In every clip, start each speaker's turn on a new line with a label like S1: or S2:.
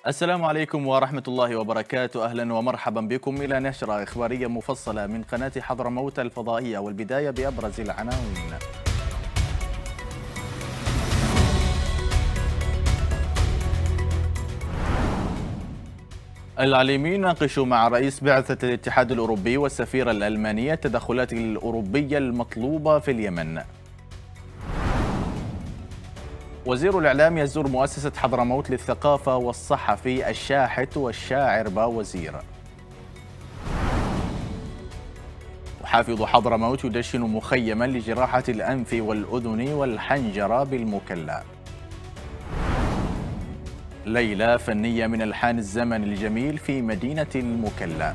S1: السلام عليكم ورحمة الله وبركاته. أهلا ومرحبا بكم إلى نشرة إخبارية مفصلة من قناة حضرموت الفضائية، والبداية بأبرز العناوين. العليمي يناقش مع رئيس بعثة الاتحاد الأوروبي والسفيرة الألمانية التدخلات الأوروبية المطلوبة في اليمن. وزير الإعلام يزور مؤسسة حضرموت للثقافة والصحفي الشاحت والشاعر باوزير. محافظ حضرموت يدشن مخيما لجراحة الأنف والأذن والحنجرة بالمكلا. ليلة فنية من ألحان الزمن الجميل في مدينة المكلا.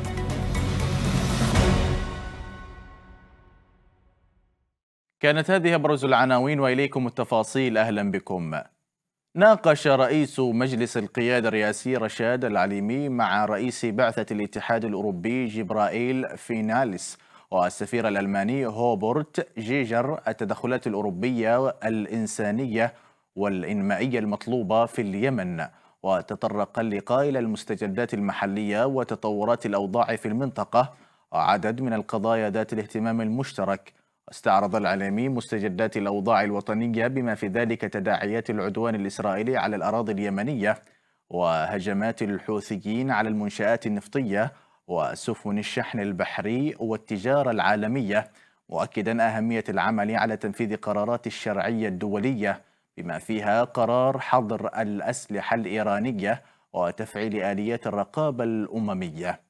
S1: كانت هذه أبرز العناوين وإليكم التفاصيل. أهلا بكم. ناقش رئيس مجلس القيادة الرئاسي رشاد العليمي مع رئيس بعثة الاتحاد الأوروبي جبرائيل فيناليس والسفير الألماني هوبرت جيجر التدخلات الأوروبية الإنسانية والإنمائية المطلوبة في اليمن، وتطرق اللقاء إلى المستجدات المحلية وتطورات الأوضاع في المنطقة وعدد من القضايا ذات الاهتمام المشترك. استعرض العليمي مستجدات الأوضاع الوطنية بما في ذلك تداعيات العدوان الإسرائيلي على الأراضي اليمنية وهجمات الحوثيين على المنشآت النفطية وسفن الشحن البحري والتجارة العالمية، مؤكدا أهمية العمل على تنفيذ قرارات الشرعية الدولية بما فيها قرار حظر الأسلحة الإيرانية وتفعيل آليات الرقابة الأممية.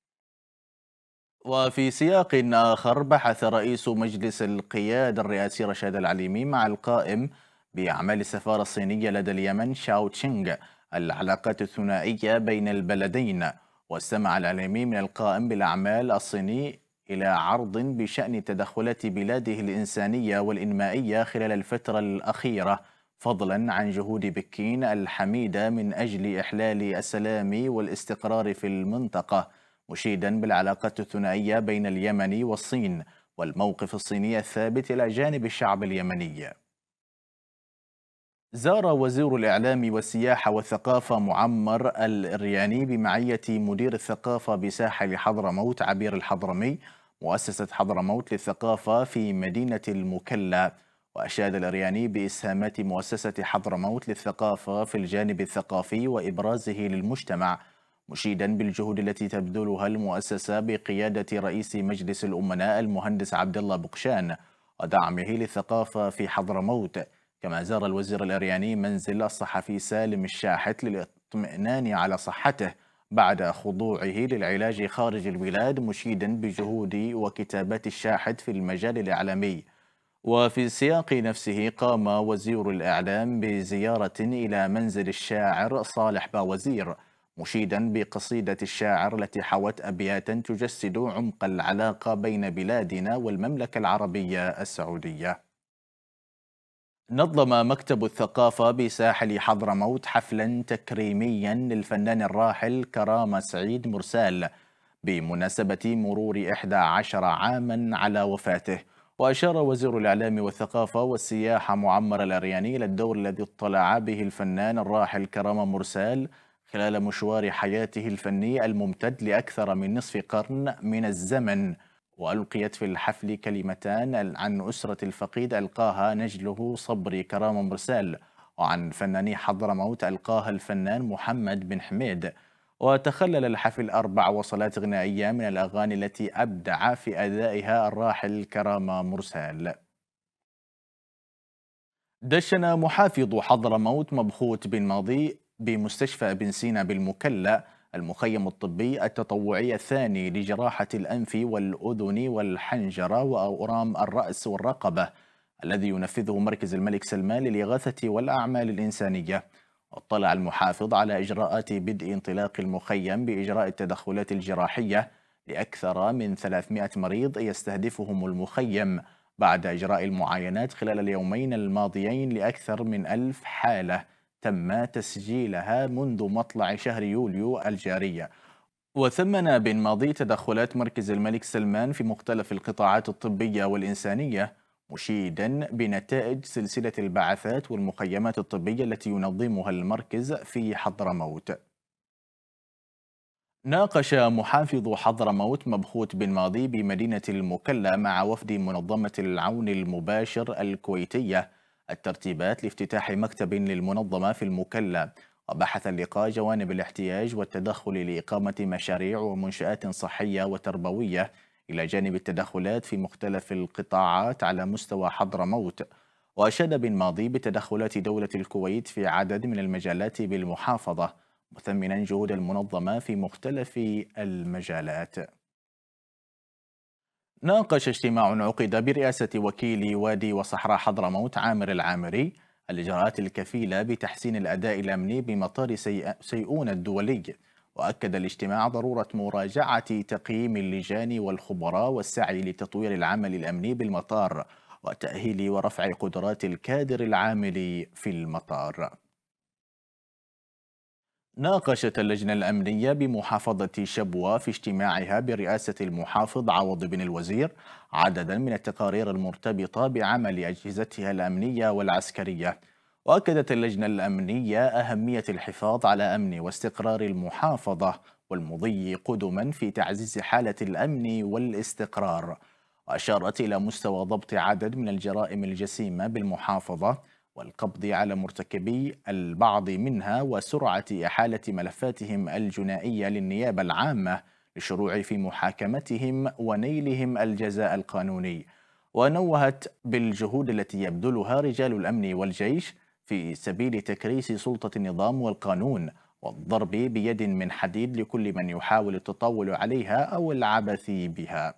S1: وفي سياق آخر، بحث رئيس مجلس القيادة الرئاسي رشاد العليمي مع القائم بأعمال السفارة الصينية لدى اليمن شاو تشينغ العلاقات الثنائية بين البلدين، واستمع العليمي من القائم بالأعمال الصيني إلى عرض بشأن تدخلات بلاده الإنسانية والإنمائية خلال الفترة الأخيرة، فضلا عن جهود بكين الحميدة من أجل إحلال السلام والاستقرار في المنطقة، مشيدا بالعلاقات الثنائية بين اليمن والصين والموقف الصيني الثابت إلى جانب الشعب اليمني. زار وزير الإعلام والسياحة والثقافة معمر الرياني بمعية مدير الثقافة بساحل حضرموت عبير الحضرمي مؤسسة حضرموت للثقافة في مدينة المكلا، وأشاد الرياني بإسهامات مؤسسة حضرموت للثقافة في الجانب الثقافي وإبرازه للمجتمع، مشيدا بالجهود التي تبذلها المؤسسة بقيادة رئيس مجلس الأمناء المهندس عبد الله بقشان ودعمه للثقافة في حضرموت. كما زار الوزير الأرياني منزل الصحفي سالم الشاحت للاطمئنان على صحته بعد خضوعه للعلاج خارج البلاد، مشيدا بجهود وكتابات الشاحت في المجال الإعلامي. وفي السياق نفسه قام وزير الإعلام بزيارة إلى منزل الشاعر صالح باوزير، مشيدا بقصيدة الشاعر التي حوت أبياتا تجسد عمق العلاقة بين بلادنا والمملكة العربية السعودية. نظم مكتب الثقافة بساحل حضرموت حفلا تكريميا للفنان الراحل كرامة سعيد مرسال بمناسبة مرور 11 عاما على وفاته. وأشار وزير الإعلام والثقافة والسياحة معمر الأرياني إلى الدور الذي اطلع به الفنان الراحل كرامة مرسال خلال مشوار حياته الفني الممتد لأكثر من نصف قرن من الزمن. وألقيت في الحفل كلمتان عن أسرة الفقيد ألقاها نجله صبري كرامة مرسال، وعن فناني حضرموت ألقاها الفنان محمد بن حميد. وتخلل الحفل 4 وصلات غنائية من الأغاني التي أبدع في أدائها الراحل كرامة مرسال. دشن محافظ حضرموت مبخوت بن ماضي بمستشفى ابن سينا بالمكلا المخيم الطبي التطوعي الثاني لجراحة الأنف والأذن والحنجرة وأورام الرأس والرقبة الذي ينفذه مركز الملك سلمان للإغاثة والأعمال الإنسانية. واطلع المحافظ على إجراءات بدء انطلاق المخيم بإجراء التدخلات الجراحية لأكثر من 300 مريض يستهدفهم المخيم بعد إجراء المعاينات خلال اليومين الماضيين لأكثر من 1000 حالة تم تسجيلها منذ مطلع شهر يوليو الجاري. وثمن بن ماضي تدخلات مركز الملك سلمان في مختلف القطاعات الطبية والإنسانية، مشيدا بنتائج سلسلة البعثات والمخيمات الطبية التي ينظمها المركز في حضرموت. ناقش محافظ حضرموت مبخوت بن ماضي بمدينة المكلا مع وفد منظمة العون المباشر الكويتية الترتيبات لافتتاح مكتب للمنظمة في المكلا، وبحث اللقاء جوانب الاحتياج والتدخل لإقامة مشاريع ومنشآت صحية وتربوية إلى جانب التدخلات في مختلف القطاعات على مستوى حضرموت. وأشاد بن ماضي بتدخلات دولة الكويت في عدد من المجالات بالمحافظة، مثمنا جهود المنظمة في مختلف المجالات. ناقش اجتماع عقد برئاسة وكيل وادي وصحراء حضرموت عامر العامري الإجراءات الكفيلة بتحسين الأداء الأمني بمطار سيئون الدولي، وأكد الاجتماع ضرورة مراجعة تقييم اللجان والخبراء والسعي لتطوير العمل الأمني بالمطار وتأهيل ورفع قدرات الكادر العامل في المطار. ناقشت اللجنة الأمنية بمحافظة شبوة في اجتماعها برئاسة المحافظ عوض بن الوزير عددا من التقارير المرتبطة بعمل أجهزتها الأمنية والعسكرية. وأكدت اللجنة الأمنية أهمية الحفاظ على أمن واستقرار المحافظة والمضي قدما في تعزيز حالة الأمن والاستقرار، وأشارت إلى مستوى ضبط عدد من الجرائم الجسيمة بالمحافظة والقبض على مرتكبي البعض منها وسرعة إحالة ملفاتهم الجنائية للنيابة العامة للشروع في محاكمتهم ونيلهم الجزاء القانوني. ونوهت بالجهود التي يبذلها رجال الأمن والجيش في سبيل تكريس سلطة النظام والقانون والضرب بيد من حديد لكل من يحاول التطاول عليها أو العبث بها.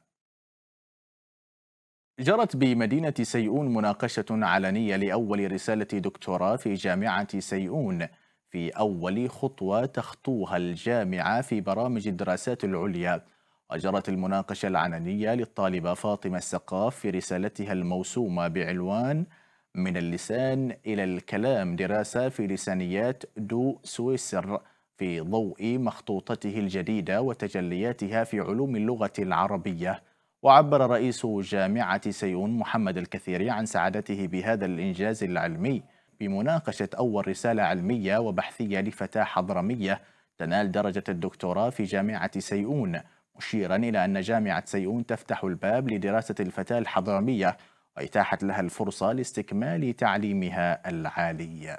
S1: جرت بمدينة سيئون مناقشة علنية لأول رسالة دكتوراه في جامعة سيئون، في أول خطوة تخطوها الجامعة في برامج الدراسات العليا. وجرت المناقشة العلنية للطالبة فاطمة السقاف في رسالتها الموسومة بعنوان من اللسان إلى الكلام، دراسة في لسانيات دو سويسر في ضوء مخطوطته الجديدة وتجلياتها في علوم اللغة العربية. وعبر رئيس جامعة سيئون محمد الكثيري عن سعادته بهذا الإنجاز العلمي بمناقشة أول رسالة علمية وبحثية لفتاة حضرمية تنال درجة الدكتوراه في جامعة سيئون، مشيرا إلى أن جامعة سيئون تفتح الباب لدراسة الفتاة الحضرمية وإتاحة لها الفرصة لاستكمال تعليمها العالي.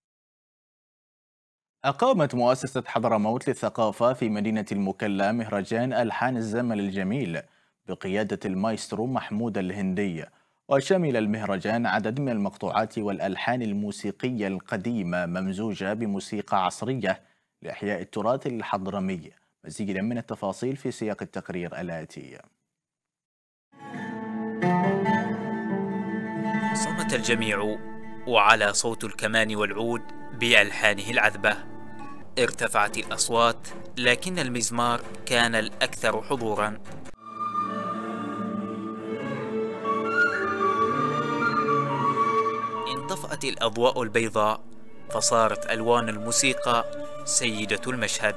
S1: أقامت مؤسسة حضرموت للثقافة في مدينة المكلا مهرجان ألحان الزمن الجميل بقيادة المايسترو محمود الهندي، وشمل المهرجان عدد من المقطوعات والألحان الموسيقية القديمة ممزوجة بموسيقى عصرية لإحياء التراث الحضرمي. مزيدا من التفاصيل في سياق التقرير الآتي.
S2: صمت الجميع وعلى صوت الكمان والعود بألحانه العذبة. ارتفعت الأصوات لكن المزمار كان الأكثر حضوراً. انطفأت الأضواء البيضاء فصارت ألوان الموسيقى سيدة المشهد.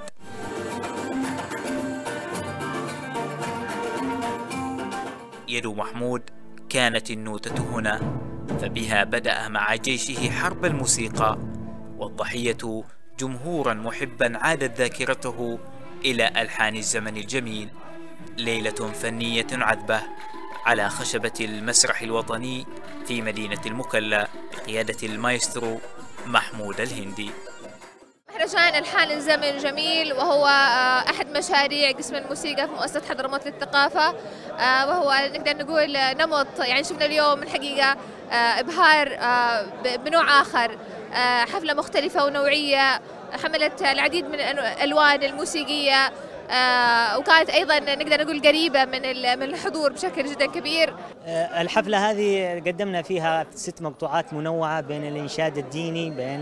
S2: يد محمود كانت النوتة هنا، فبها بدأ مع جيشه حرب الموسيقى، والضحية جمهورا محبا عادت ذاكرته إلى ألحان الزمن الجميل. ليلة فنية عذبة على خشبة المسرح الوطني في مدينة المكلا بقيادة المايسترو محمود الهندي.
S3: مهرجان ألحان الزمن الجميل وهو أحد مشاريع قسم الموسيقى في مؤسسة حضرموت للثقافة، وهو نقدر نقول نمط، يعني شفنا اليوم الحقيقة إبهار بنوع آخر، حفلة مختلفة ونوعية حملت العديد من الألوان الموسيقية، وكانت أيضا نقدر نقول قريبة من الحضور بشكل جدا كبير.
S4: الحفلة هذه قدمنا فيها 6 مقطوعات منوعة بين الإنشاد الديني، بين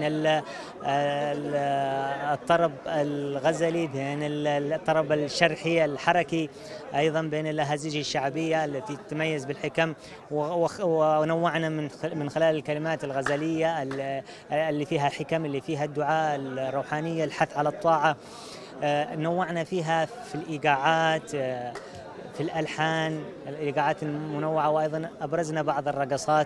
S4: الطرب الغزلي، بين الطرب الشرحي الحركي، أيضا بين الأهازيج الشعبية التي تتميز بالحكم، ونوعنا من خلال الكلمات الغزلية اللي فيها حكم، اللي فيها الدعاء الروحانية، الحث على الطاعة. نوعنا فيها في الإيقاعات، في الألحان، الإيقاعات المنوعة، وأيضا أبرزنا بعض الرقصات.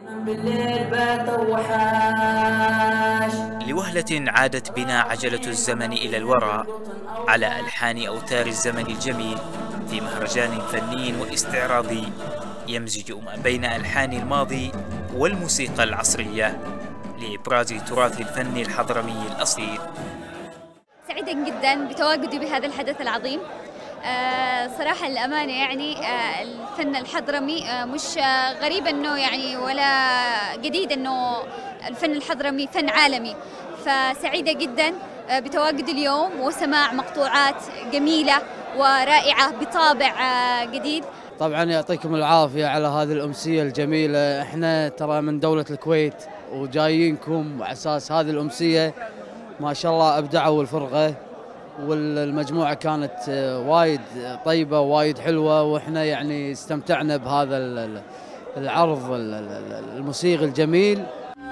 S2: لوهلة عادت بنا عجلة الزمن إلى الوراء على ألحان أوتار الزمن الجميل في مهرجان فني واستعراضي يمزج ما بين ألحان الماضي والموسيقى العصرية لإبراز تراث الفن الحضرمي الأصيل.
S5: سعيدة جدا بتواجدي بهذا الحدث العظيم. صراحة الأمانة يعني الفن الحضرمي مش غريب أنه يعني ولا جديد أنه الفن الحضرمي فن عالمي، فسعيدة جدا بتواجد اليوم وسماع مقطوعات جميلة ورائعة بطابع جديد.
S6: طبعا يعطيكم العافية على هذه الأمسية الجميلة. احنا ترى من دولة الكويت وجايينكم على أساس هذه الأمسية، ما شاء الله أبدعوا الفرقة والمجموعة كانت وايد طيبة وايد حلوة، وإحنا يعني استمتعنا بهذا العرض الموسيقي الجميل.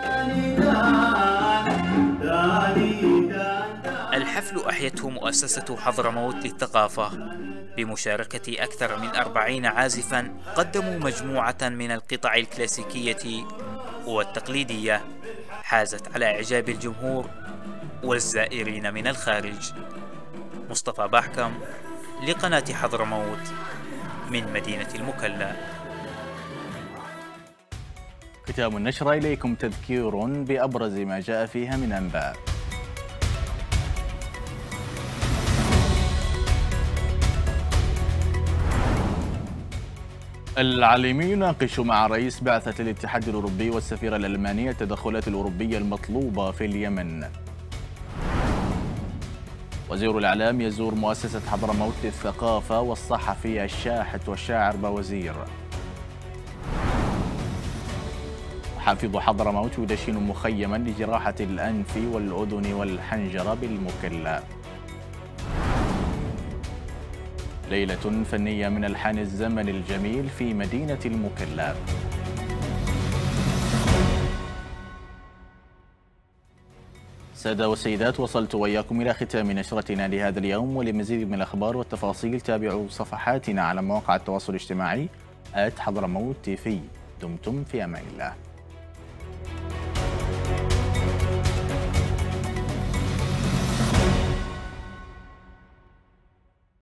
S2: الحفل أحيته مؤسسة حضرموت للثقافة بمشاركة أكثر من 40 عازفاً قدموا مجموعة من القطع الكلاسيكية والتقليدية حازت على إعجاب الجمهور والزائرين من الخارج. مصطفى باحكم لقناة حضرموت من مدينة المكلا.
S1: ختام النشرة إليكم تذكير بأبرز ما جاء فيها من أنباء. العليمي يناقش مع رئيس بعثة الاتحاد الأوروبي والسفيرة الألمانية التدخلات الأوروبية المطلوبة في اليمن. وزير الإعلام يزور مؤسسة حضرموت للثقافة، والصحفي الشاحت والشاعر بوزير. حافظ حضرموت يدشن مخيما لجراحة الأنف والأذن والحنجرة بالمكلا. ليلة فنية من ألحان الزمن الجميل في مدينة المكلا. سادة والسيدات، وصلت وإياكم إلى ختام نشرتنا لهذا اليوم، ولمزيد من الأخبار والتفاصيل تابعوا صفحاتنا على مواقع التواصل الاجتماعي @حضرموت TV. دمتم في أمان الله.